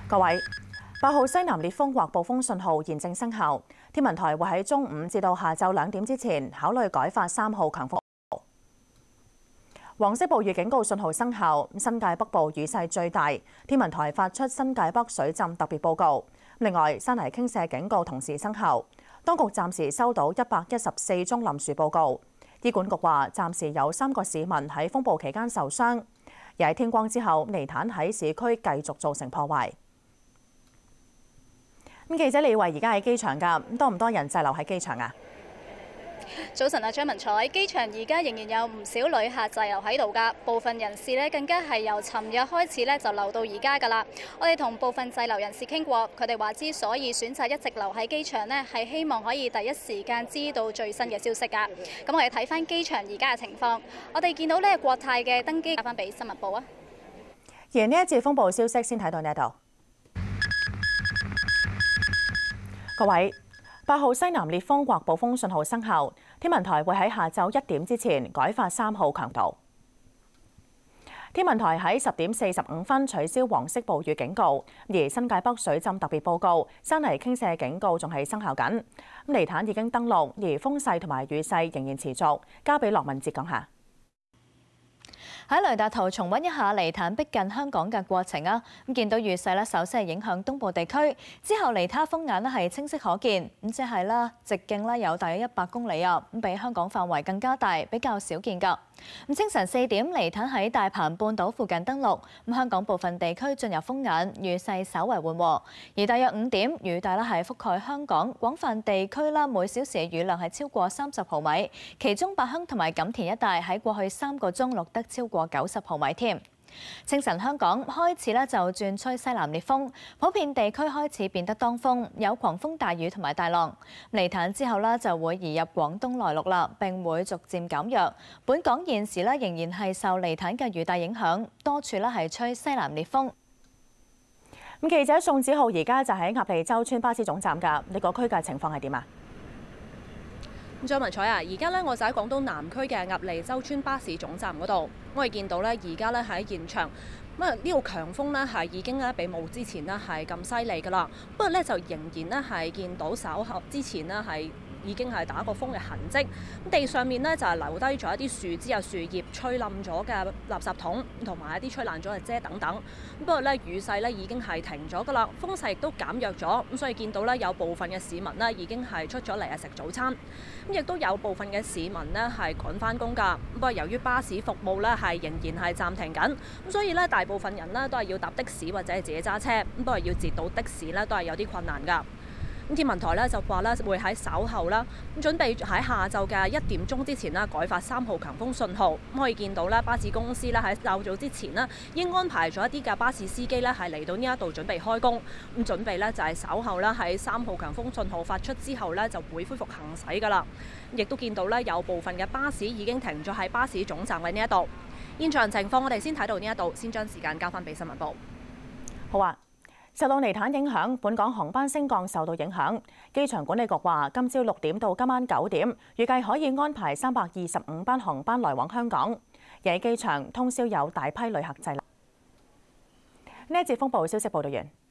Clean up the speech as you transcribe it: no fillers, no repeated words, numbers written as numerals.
各位，8號西南烈風或暴風信號現正生效，天文台會喺中午至到下晝2點之前考慮改發3號強風。黃色暴雨警告信號生效，新界北部雨勢最大，天文台發出新界北水浸特別報告。另外，山泥傾瀉警告同時生效，當局暫時收到114宗冧樹報告。醫管局話，暫時有3個市民喺風暴期間受傷，而喺天光之後，泥灘喺市區繼續造成破壞。記者李慧而家喺機場㗎，多唔多人滯留喺機場啊？ 早晨啊，張文彩，機場而家仍然有唔少旅客滯留喺度㗎，部分人士呢更加係由尋日開始呢就留到而家㗎啦。我哋同部分滯留人士傾過，佢哋話之所以選擇一直留喺機場呢，係希望可以第一時間知道最新嘅消息㗎。咁我哋睇翻機場而家嘅情況，我哋見到呢國泰嘅登機，交翻俾新聞部啊。 而呢一節風暴消息先睇到呢度，各位。8號西南烈風或暴風信號生效，天文台會喺下晝1點之前改發3號強度。天文台喺10點45分取消黃色暴雨警告，而新界北水浸特別報告、山泥傾瀉警告仲係生效緊。泥灘已經登陸，而風勢同埋雨勢仍然持續。交俾羅文哲講下。 喺雷達圖重溫一下泥灘逼近香港嘅過程啊！咁見到雨勢咧，首先係影響東部地區，之後離他風眼咧係清晰可見，咁即係啦，直徑咧有大約100公里啊！咁比香港範圍更加大，比較少見㗎。咁清晨4點，泥灘喺大鵬半島附近登陸，咁香港部分地區進入風眼，雨勢稍為緩和。而大約5點，雨帶咧係覆蓋香港廣泛地區啦，每小時嘅雨量係超過30毫米，其中八鄉同埋錦田一帶喺過去3個鐘錄得超過90毫米添。清晨香港開始咧就轉吹西南烈風，普遍地區開始變得當風，有狂風大雨同埋大浪。泥灘之後咧就會移入廣東內陸啦，並會逐漸減弱。本港現時咧仍然係受泥灘嘅雨帶影響，多處咧係吹西南烈風。 記者宋子浩而家就喺鴨脷洲村巴士總站㗎，呢個區嘅情況係點啊？ 張文彩啊，而家咧我就喺廣東南區嘅鴨脷洲村巴士總站嗰度，我哋見到咧而家咧喺現場，呢個強風咧係已經咧比冇之前咧係咁犀利㗎啦，不過咧就仍然咧係見到稍後之前咧係已經係打過風嘅痕跡，咁地上面呢，就係留低咗一啲樹枝啊、樹葉吹冧咗嘅垃圾桶，同埋一啲吹爛咗嘅遮等等。不過呢，雨勢呢已經係停咗㗎啦，風勢亦都減弱咗，咁所以見到呢，有部分嘅市民呢已經係出咗嚟食早餐，咁亦都有部分嘅市民呢係趕返工㗎。不過由於巴士服務呢係仍然係暫停緊，咁所以呢，大部分人呢都係要搭的士或者係自己揸車，咁不過要截到的士呢都係有啲困難㗎。天文台咧就話咧會喺稍後啦，咁準備喺下晝嘅1點鐘之前啦改發3號強風信號。咁可以見到咧巴士公司咧喺較早之前呢已經安排咗一啲嘅巴士司機咧係嚟到呢一度準備開工。咁準備咧就係稍後啦喺3號強風信號發出之後咧就會恢復行駛㗎啦。亦都見到咧有部分嘅巴士已經停咗喺巴士總站嘅呢一度。現場情況我哋先睇到呢一度，先將時間交翻俾新聞部。 好啊。受到泥灘影響，本港航班升降受到影響。機場管理局話，今朝6點到今晚9點，預計可以安排325班航班來往香港。而喺機場通宵有大批旅客滯留。呢一節風暴消息報道完。